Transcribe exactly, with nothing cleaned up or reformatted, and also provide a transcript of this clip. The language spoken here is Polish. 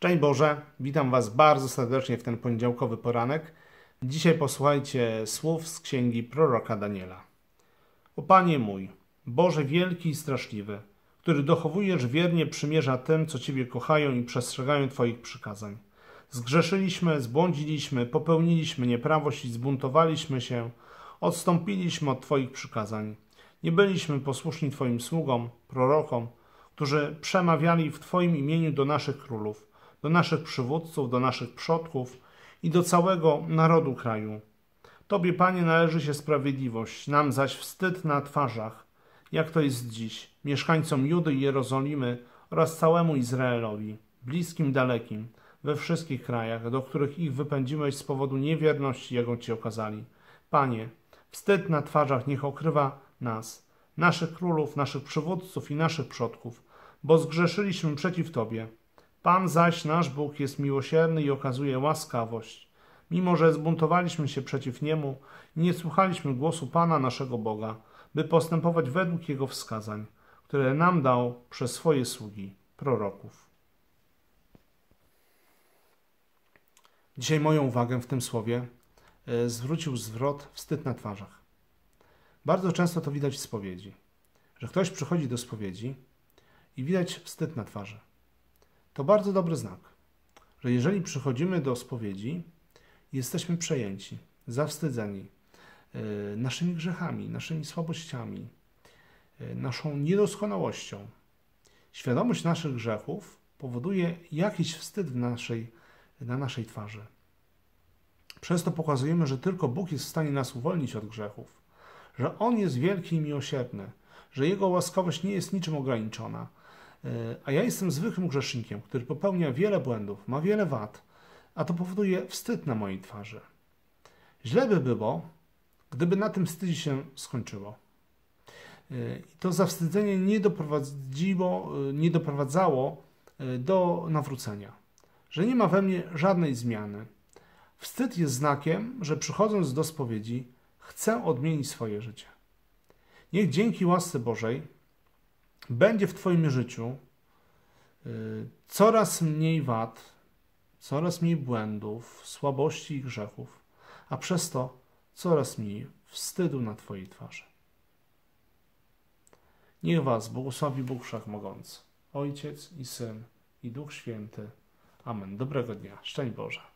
Szczęść Boże, witam Was bardzo serdecznie w ten poniedziałkowy poranek. Dzisiaj posłuchajcie słów z księgi proroka Daniela. O Panie mój, Boże wielki i straszliwy, który dochowujesz wiernie przymierza tym, co Ciebie kochają i przestrzegają Twoich przykazań. Zgrzeszyliśmy, zbłądziliśmy, popełniliśmy nieprawość i zbuntowaliśmy się, odstąpiliśmy od Twoich przykazań. Nie byliśmy posłuszni Twoim sługom, prorokom, którzy przemawiali w Twoim imieniu do naszych królów, do naszych przywódców, do naszych przodków i do całego narodu kraju. Tobie, Panie, należy się sprawiedliwość, nam zaś wstyd na twarzach, jak to jest dziś, mieszkańcom Judy i Jerozolimy oraz całemu Izraelowi, bliskim, dalekim, we wszystkich krajach, do których ich wypędziłeś z powodu niewierności, jaką Ci okazali. Panie, wstyd na twarzach niech okrywa nas, naszych królów, naszych przywódców i naszych przodków, bo zgrzeszyliśmy przeciw Tobie. Pan zaś, nasz Bóg, jest miłosierny i okazuje łaskawość. Mimo że zbuntowaliśmy się przeciw Niemu i nie słuchaliśmy głosu Pana naszego Boga, by postępować według Jego wskazań, które nam dał przez swoje sługi, proroków. Dzisiaj moją uwagę w tym słowie zwrócił zwrot wstyd na twarzach. Bardzo często to widać w spowiedzi, że ktoś przychodzi do spowiedzi i widać wstyd na twarzy. To bardzo dobry znak, że jeżeli przychodzimy do spowiedzi, jesteśmy przejęci, zawstydzeni yy, naszymi grzechami, naszymi słabościami, yy, naszą niedoskonałością. Świadomość naszych grzechów powoduje jakiś wstyd w naszej, na naszej twarzy. Przez to pokazujemy, że tylko Bóg jest w stanie nas uwolnić od grzechów, że On jest wielki i miłosierny, że Jego łaskawość nie jest niczym ograniczona. A ja jestem zwykłym grzesznikiem, który popełnia wiele błędów, ma wiele wad, a to powoduje wstyd na mojej twarzy. Źle by było, gdyby na tym wstydzie się skończyło. I to zawstydzenie nie doprowadziło, nie doprowadzało do nawrócenia, że nie ma we mnie żadnej zmiany. Wstyd jest znakiem, że przychodząc do spowiedzi chcę odmienić swoje życie. Niech dzięki łasce Bożej będzie w Twoim życiu y, coraz mniej wad, coraz mniej błędów, słabości i grzechów, a przez to coraz mniej wstydu na Twojej twarzy. Niech Was błogosławi Bóg Wszechmogący, Ojciec i Syn i Duch Święty. Amen. Dobrego dnia. Szczęść Boże.